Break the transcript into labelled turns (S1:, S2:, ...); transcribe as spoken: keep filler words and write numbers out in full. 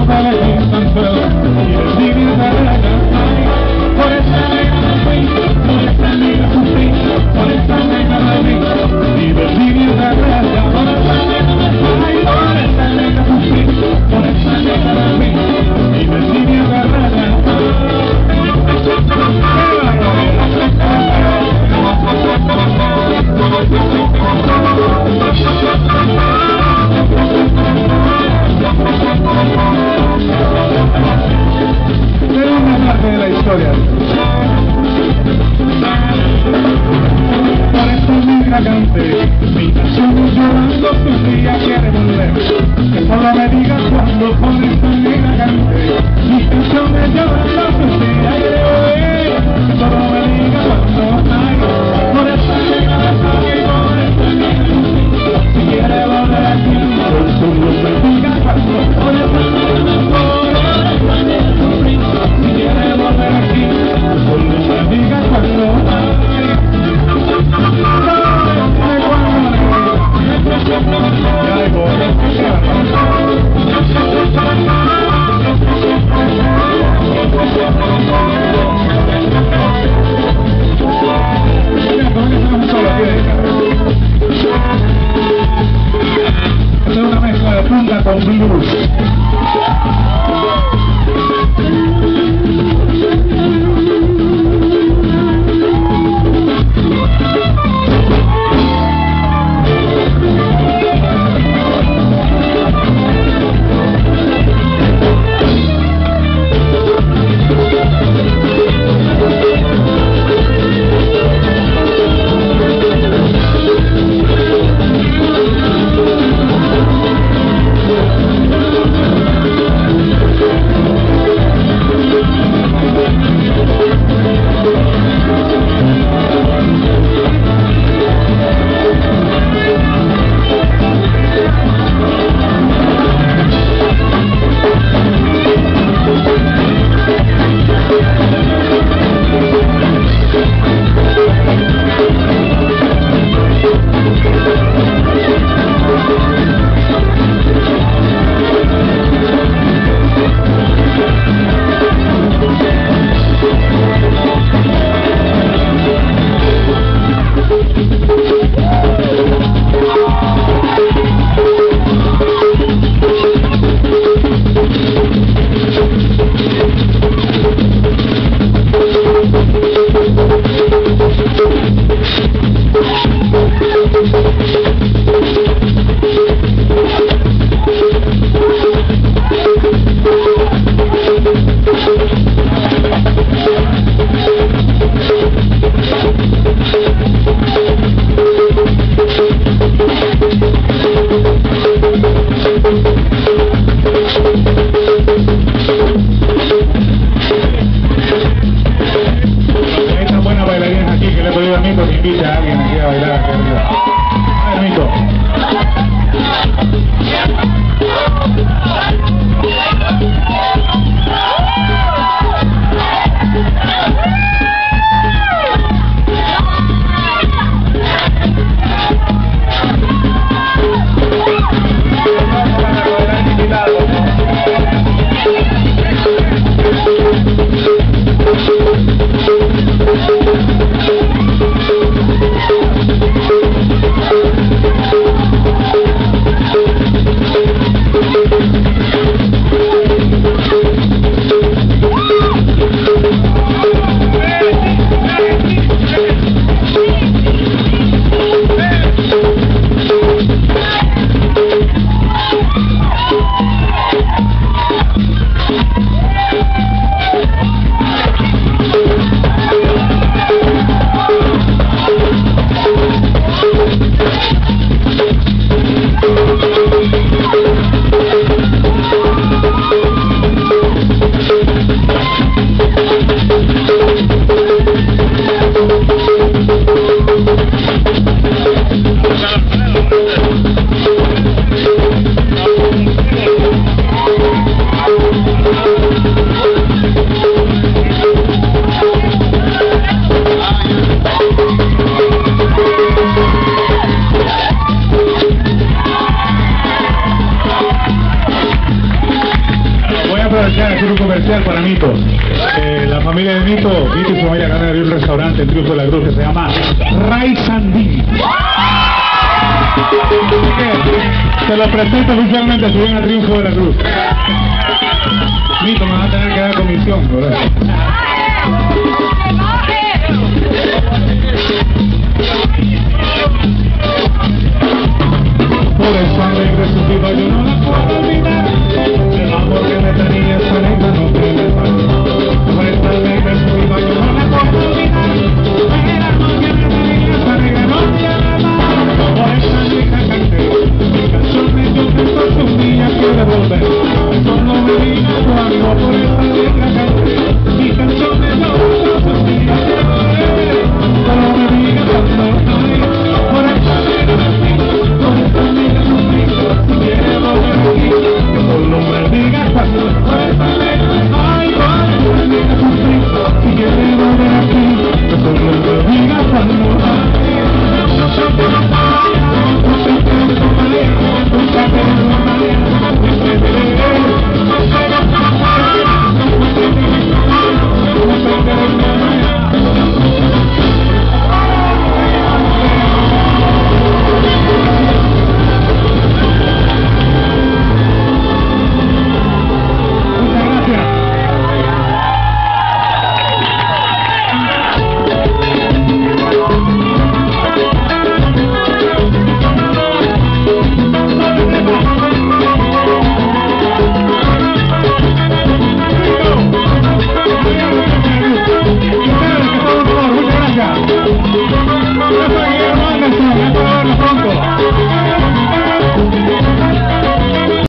S1: para ti tan solo y el niño de la calle. Por esa negra me fui, por esa negra sufrí, por esa negra me vi y del niño de la calle. Por esa negra me fui, por esa negra sufrí, por esa negra me vi y del niño de la calle. hacer un comercial para Nito. Eh, la familia de Nito, Nito y su familia acaban de abrir un restaurante en Triunfo de la Cruz que se llama Ray Sandí. Se lo presento oficialmente si vienen a Triunfo de la Cruz. Nito, me va a tener que dar comisión, ¿verdad? Por esa alegre su vida yo no la puedo olvidar. El amor que me tenía esa negra no tiene mal. Por esa alegre su vida yo no la puedo olvidar. El amor que me tenía esa negra no tiene mal. Por esa negra canté mi canción, yo canto que un día quiere volver. Solo me diga tu amigo por el